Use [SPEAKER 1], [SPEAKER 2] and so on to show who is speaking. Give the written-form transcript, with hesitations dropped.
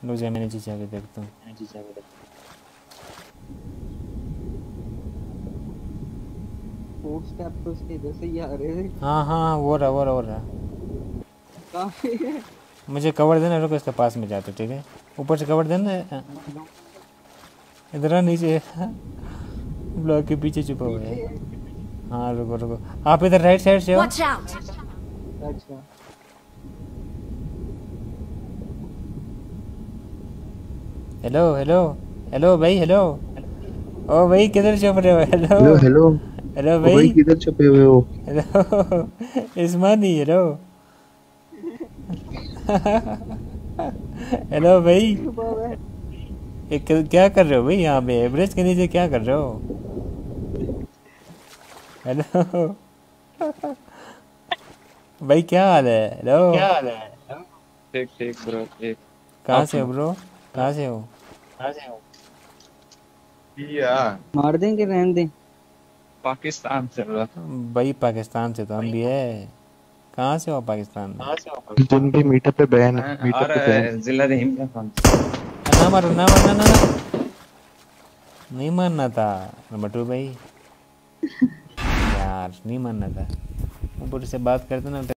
[SPEAKER 1] रुक जा, मैंने नीचे आके देखता हूँ।
[SPEAKER 2] फूड स्टेप तो उसके इधर से ही आ रहे हैं।
[SPEAKER 1] हाँ हाँ, वो रहा।
[SPEAKER 2] कहाँ पे है?
[SPEAKER 1] मुझे कवर देना, रुको इसके पास में जाते, ठीक है? ऊपर से कवर देना। इधर नीचे ब्लॉक के पीछे छुपा हुआ है।
[SPEAKER 2] नीचे।
[SPEAKER 1] हाँ रुको रुको, आप इधर राइट साइड से हो।
[SPEAKER 3] Watch out!
[SPEAKER 2] अच्छा
[SPEAKER 1] हेलो हेलो हेलो भाई, हेलो। ओ भाई किधर छुप रहे हो? Hello
[SPEAKER 4] hello hello.
[SPEAKER 1] हेलो
[SPEAKER 4] ओ भाई
[SPEAKER 1] भाई।
[SPEAKER 4] किधर छुपे हुए हो?
[SPEAKER 1] Hello इस्मानी, hello. हेलो भाई।
[SPEAKER 2] छुपा हुआ है।
[SPEAKER 1] क्या कर रहे हो भाई यहाँ पे ब्रिज के नीचे, क्या कर रहे हो? हेलो भाई, क्या हाल है? हेलो,
[SPEAKER 5] ठीक ठीक ब्रो, ठीक।
[SPEAKER 1] कहाँ
[SPEAKER 5] आप
[SPEAKER 1] से हो
[SPEAKER 5] सुनो।
[SPEAKER 1] ब्रो? कहाँ से हो?
[SPEAKER 5] या
[SPEAKER 2] मार देंगे, रहने दें।
[SPEAKER 5] पाकिस्तान से ब्रो।
[SPEAKER 1] भाई पाकिस्तान से तो हम भी है। कहाँ से हो पाकिस्तान में?
[SPEAKER 4] जिन भी मीटअप पे बैन है,
[SPEAKER 5] आ
[SPEAKER 4] मीटअप पे
[SPEAKER 5] रहा
[SPEAKER 4] बैन।
[SPEAKER 5] है जिला रहीम का कौन।
[SPEAKER 1] ना मारो ना मारो, ना नहीं मानना था नंबर 2 भाई। यार नहीं मानना था, ऊपर से बात करते ना।